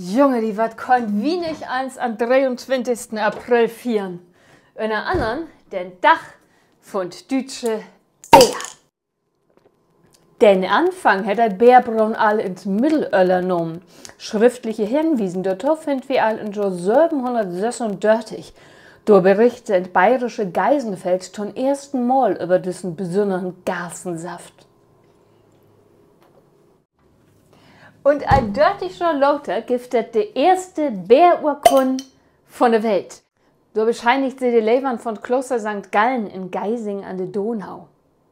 Junge, die wat konnt wie nicht eins am 23. April vieren. In der anderen den Dach von Deutsche Bär. Den Anfang hat das Bärbraun all ins Mittelalter genommen. Schriftliche Hinweisen darauf finden wir all in Jahr 1736. Da berichtet bayerische Geisenfeld zum ersten Mal über diesen besonderen Garstensaft. Und ein dörtischer Lauter gibt es die erste Bärurkunde von der Welt. So bescheinigt sie die Levern von Kloster St. Gallen in Geising an der Donau.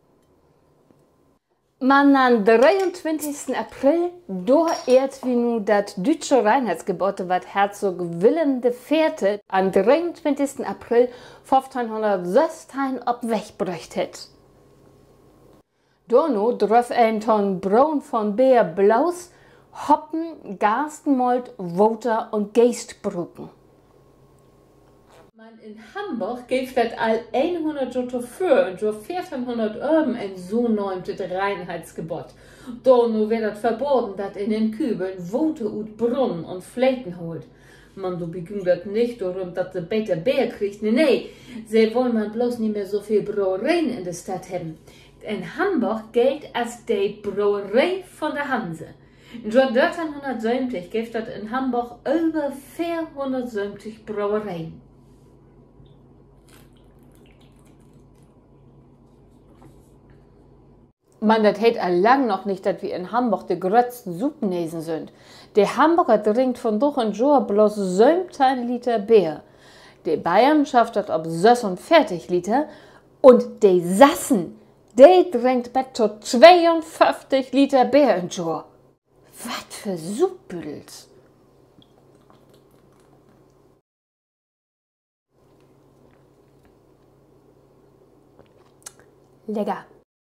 Man am 23. April, da ehrt wie nun das deutsche Reinheitsgebot, was Herzog Wilhelm IV. Am 23. April 1516 auf Weg gebracht hat. Dono drauf ein Ton Braun von Bär Blaus, Hoppen, Gerstenmalt, Woter und Geestbrücken. Man in Hamburg gibt das all 100 Jahre für und so 1400 Urben ein so neuntes Reinheitsgebot. Dono wird das verboten, dass in den Kübeln Woter und Brunnen und Fläten holt. Man, du beging das nicht darum, dass sie besser Bär kriegt. Nee, sie wollen man bloß nicht mehr so viel Brauereien in der Stadt haben. In Hamburg gilt als die Brauerei von der Hanse. In 1370 gibt es in Hamburg über 470 Brauereien. Man, das hält lang noch nicht, dass wir in Hamburg die größten Suppennesen sind. Der Hamburger trinkt von durch ein Jahr bloß 17 Liter Bier. Die Bayern schafft das auf 46 Liter und die Sassen, die trinkt bis zu 52 Liter Bier im Jahr. Was für Suppbüdels. Lecker.